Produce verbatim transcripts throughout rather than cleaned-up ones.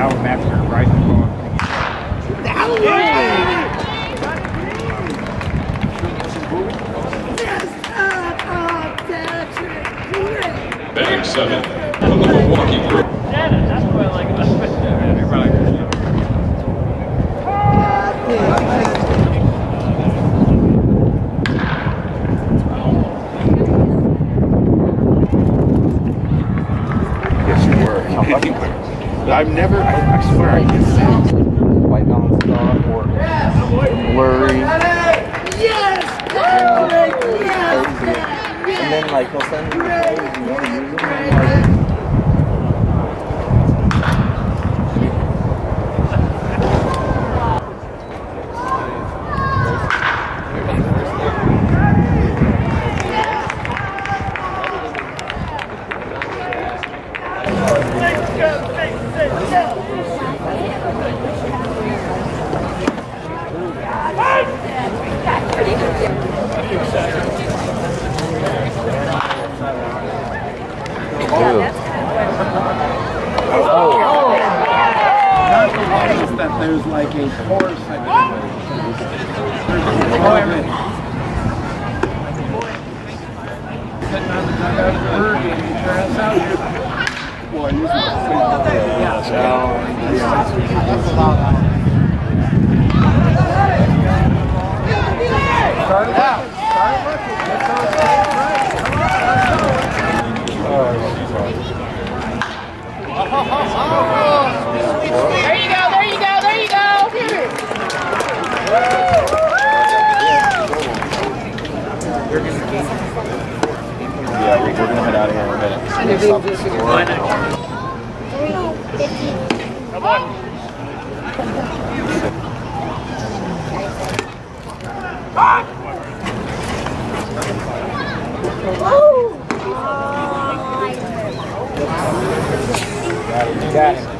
Allen Master right in the ball. Batting seven from the Milwaukee group. Yeah, that's what I like. That's what everybody. Yes, you were. How lucky were you? I've never, I, I swear, I can't say white balance off or blurry. Yes! Yes! And then, like, he'll send you the plays and you don't use them. That there's like a course that sitting on the dugout of the hurricane, get your ass out here. Boy, this is yeah, that's a lot. Start it out. Start it with it. Get those things right. There you go, there you go, there you go. Yeah, we're going to head out of here in a minute. Come on. Got him.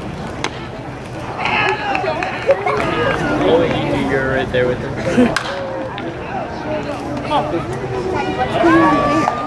Oh, you're right there with him. Come on.